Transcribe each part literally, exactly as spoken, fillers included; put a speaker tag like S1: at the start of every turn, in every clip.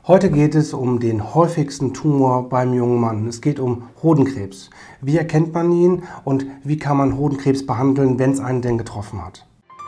S1: Heute geht es um den häufigsten Tumor beim jungen Mann. Es geht um Hodenkrebs. Wie erkennt man ihn und wie kann man Hodenkrebs behandeln, wenn es einen denn getroffen hat?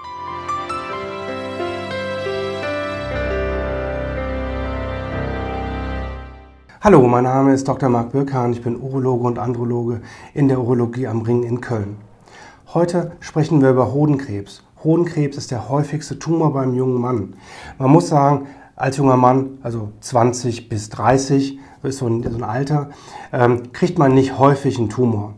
S1: Hallo, mein Name ist Doktor Marc Birkhahn, ich bin Urologe und Androloge in der Urologie am Ring in Köln. Heute sprechen wir über Hodenkrebs. Hodenkrebs ist der häufigste Tumor beim jungen Mann. Man muss sagen, als junger Mann, also zwanzig bis dreißig, so ist so ein, so ein Alter, ähm, kriegt man nicht häufig einen Tumor.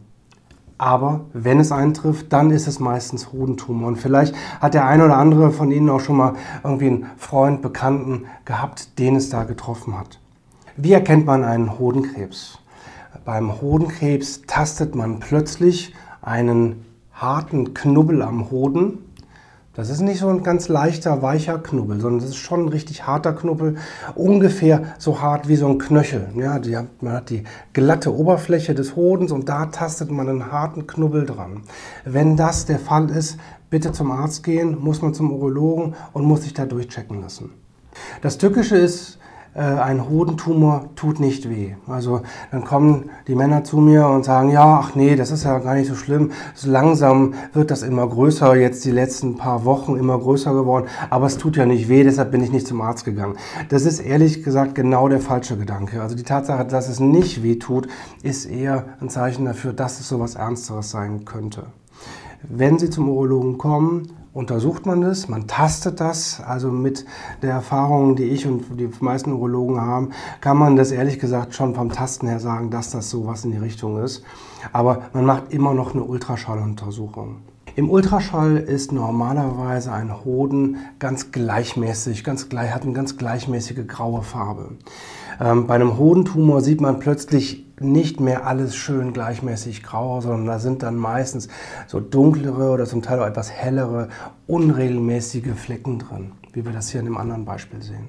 S1: Aber wenn es eintrifft, dann ist es meistens Hodentumor. Und vielleicht hat der eine oder andere von Ihnen auch schon mal irgendwie einen Freund, Bekannten gehabt, den es da getroffen hat. Wie erkennt man einen Hodenkrebs? Beim Hodenkrebs tastet man plötzlich einen harten Knubbel am Hoden. Das ist nicht so ein ganz leichter, weicher Knubbel, sondern das ist schon ein richtig harter Knubbel, ungefähr so hart wie so ein Knöchel. Ja, die, man hat die glatte Oberfläche des Hodens und da tastet man einen harten Knubbel dran. Wenn das der Fall ist, bitte zum Arzt gehen, muss man zum Urologen und muss sich da durchchecken lassen. Das Tückische ist, ein Hodentumor tut nicht weh. Also dann kommen die Männer zu mir und sagen, ja, ach nee, das ist ja gar nicht so schlimm. So langsam wird das immer größer, jetzt die letzten paar Wochen immer größer geworden, aber es tut ja nicht weh, deshalb bin ich nicht zum Arzt gegangen. Das ist ehrlich gesagt genau der falsche Gedanke. Also die Tatsache, dass es nicht weh tut, ist eher ein Zeichen dafür, dass es so etwas Ernsteres sein könnte. Wenn Sie zum Urologen kommen, untersucht man das, man tastet das, also mit der Erfahrung, die ich und die meisten Urologen haben, kann man das ehrlich gesagt schon vom Tasten her sagen, dass das sowas in die Richtung ist. Aber man macht immer noch eine Ultraschalluntersuchung. Im Ultraschall ist normalerweise ein Hoden ganz gleichmäßig, ganz gleich, hat eine ganz gleichmäßige graue Farbe. Ähm, bei einem Hodentumor sieht man plötzlich nicht mehr alles schön gleichmäßig grau, sondern da sind dann meistens so dunklere oder zum Teil auch etwas hellere, unregelmäßige Flecken drin, wie wir das hier in dem anderen Beispiel sehen.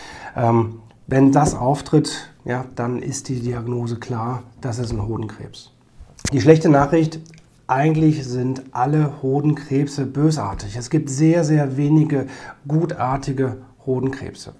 S1: Ähm, wenn das auftritt, ja, dann ist die Diagnose klar, das ist ein Hodenkrebs. Die schlechte Nachricht: Eigentlich sind alle Hodenkrebse bösartig. Es gibt sehr, sehr wenige gutartige Hodenkrebse.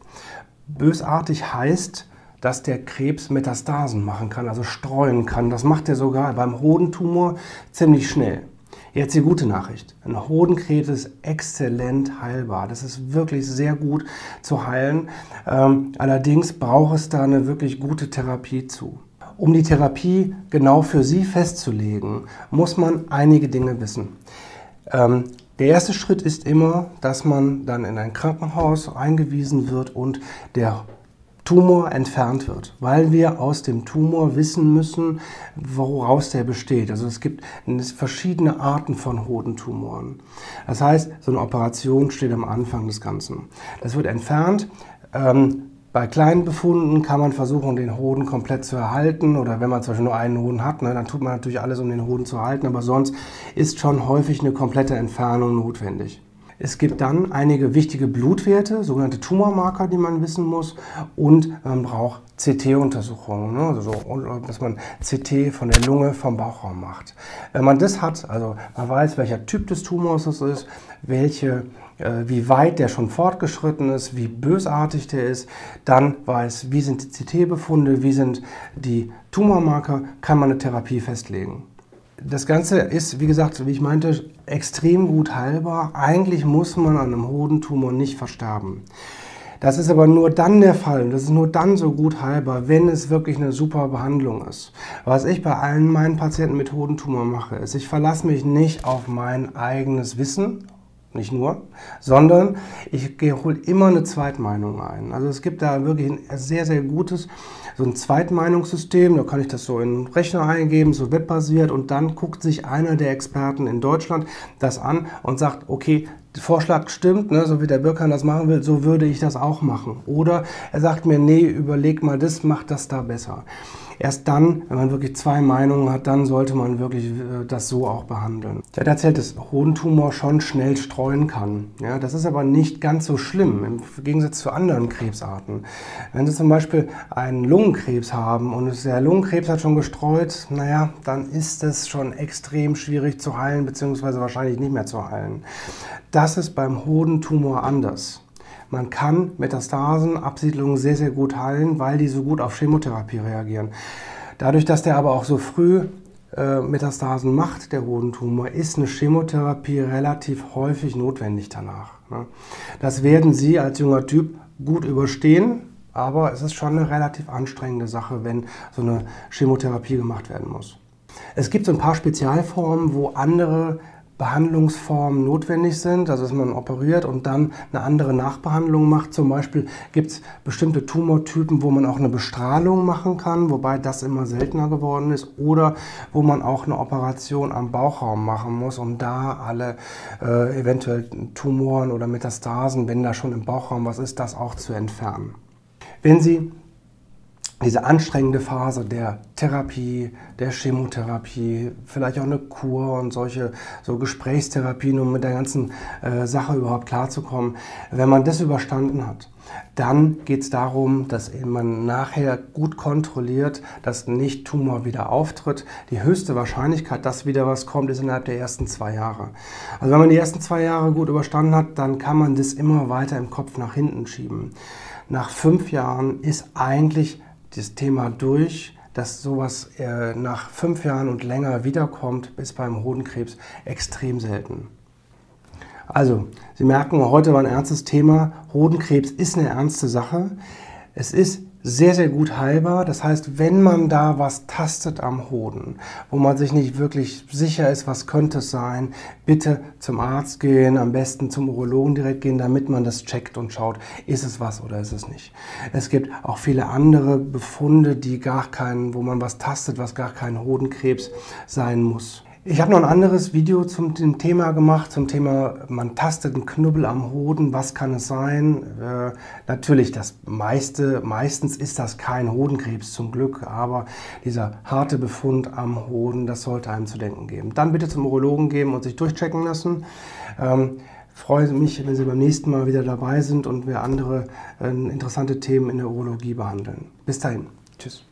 S1: Bösartig heißt, dass der Krebs Metastasen machen kann, also streuen kann. Das macht er sogar beim Hodentumor ziemlich schnell. Jetzt die gute Nachricht: Ein Hodenkrebs ist exzellent heilbar. Das ist wirklich sehr gut zu heilen. Ähm, allerdings braucht es da eine wirklich gute Therapie zu. Um die Therapie genau für Sie festzulegen, muss man einige Dinge wissen. Ähm, der erste Schritt ist immer, dass man dann in ein Krankenhaus eingewiesen wird und der Tumor entfernt wird, weil wir aus dem Tumor wissen müssen, woraus der besteht. Also es gibt verschiedene Arten von Hodentumoren. Das heißt, so eine Operation steht am Anfang des Ganzen. Das wird entfernt. Ähm, Bei kleinen Befunden kann man versuchen, den Hoden komplett zu erhalten, oder wenn man zum Beispiel nur einen Hoden hat, ne, dann tut man natürlich alles, um den Hoden zu erhalten, aber sonst ist schon häufig eine komplette Entfernung notwendig. Es gibt dann einige wichtige Blutwerte, sogenannte Tumormarker, die man wissen muss, und man braucht C T-Untersuchungen, ne? Also, dass man C T von der Lunge, vom Bauchraum macht. Wenn man das hat, also man weiß, welcher Typ des Tumors es ist, welche, äh, wie weit der schon fortgeschritten ist, wie bösartig der ist, dann weiß, wie sind die C T-Befunde, wie sind die Tumormarker, kann man eine Therapie festlegen. Das Ganze ist, wie gesagt, wie ich meinte, extrem gut heilbar. Eigentlich muss man an einem Hodentumor nicht versterben. Das ist aber nur dann der Fall, das ist nur dann so gut heilbar, wenn es wirklich eine super Behandlung ist. Was ich bei allen meinen Patienten mit Hodentumor mache, ist, ich verlasse mich nicht auf mein eigenes Wissen, nicht nur, sondern ich hole immer eine Zweitmeinung ein. Also es gibt da wirklich ein sehr, sehr gutes, so ein Zweitmeinungssystem, da kann ich das so in den Rechner eingeben, so webbasiert, und dann guckt sich einer der Experten in Deutschland das an und sagt, okay, der Vorschlag stimmt, ne, so wie der Birkhahn das machen will, so würde ich das auch machen. Oder er sagt mir, nee, überleg mal das, mach das da besser. Erst dann, wenn man wirklich zwei Meinungen hat, dann sollte man wirklich das so auch behandeln. Ich hatte erzählt, dass Hodentumor schon schnell streuen kann. Ja, das ist aber nicht ganz so schlimm im Gegensatz zu anderen Krebsarten. Wenn Sie zum Beispiel einen Lungenkrebs haben und der Lungenkrebs hat schon gestreut, naja, dann ist es schon extrem schwierig zu heilen, beziehungsweise wahrscheinlich nicht mehr zu heilen. Das ist beim Hodentumor anders. Man kann Metastasen, Absiedlungen sehr, sehr gut heilen, weil die so gut auf Chemotherapie reagieren. Dadurch, dass der aber auch so früh äh, Metastasen macht, der Hodentumor, ist eine Chemotherapie relativ häufig notwendig danach. Ne? Das werden Sie als junger Typ gut überstehen, aber es ist schon eine relativ anstrengende Sache, wenn so eine Chemotherapie gemacht werden muss. Es gibt so ein paar Spezialformen, wo andere Behandlungsformen notwendig sind, also dass man operiert und dann eine andere Nachbehandlung macht. Zum Beispiel gibt es bestimmte Tumortypen, wo man auch eine Bestrahlung machen kann, wobei das immer seltener geworden ist, oder wo man auch eine Operation am Bauchraum machen muss, um da alle äh, eventuell Tumoren oder Metastasen, wenn da schon im Bauchraum was ist, das auch zu entfernen. Wenn Sie diese anstrengende Phase der Therapie, der Chemotherapie, vielleicht auch eine Kur und solche so Gesprächstherapien, um mit der ganzen äh, Sache überhaupt klarzukommen. Wenn man das überstanden hat, dann geht es darum, dass man nachher gut kontrolliert, dass nicht Tumor wieder auftritt. Die höchste Wahrscheinlichkeit, dass wieder was kommt, ist innerhalb der ersten zwei Jahre. Also wenn man die ersten zwei Jahre gut überstanden hat, dann kann man das immer weiter im Kopf nach hinten schieben. Nach fünf Jahren ist eigentlich das Thema durch, dass sowas äh, nach fünf Jahren und länger wiederkommt, ist beim Hodenkrebs extrem selten. Also, Sie merken, heute war ein ernstes Thema. Hodenkrebs ist eine ernste Sache. Es ist sehr, sehr gut heilbar. Das heißt, wenn man da was tastet am Hoden, wo man sich nicht wirklich sicher ist, was könnte es sein, bitte zum Arzt gehen, am besten zum Urologen direkt gehen, damit man das checkt und schaut, ist es was oder ist es nicht. Es gibt auch viele andere Befunde, die gar keinen, wo man was tastet, was gar kein Hodenkrebs sein muss. Ich habe noch ein anderes Video zum dem Thema gemacht, zum Thema, man tastet einen Knubbel am Hoden, was kann es sein? Äh, natürlich, das meiste, meistens ist das kein Hodenkrebs zum Glück, aber dieser harte Befund am Hoden, das sollte einem zu denken geben. Dann bitte zum Urologen gehen und sich durchchecken lassen. Ähm, freue mich, wenn Sie beim nächsten Mal wieder dabei sind und wir andere äh, interessante Themen in der Urologie behandeln. Bis dahin. Tschüss.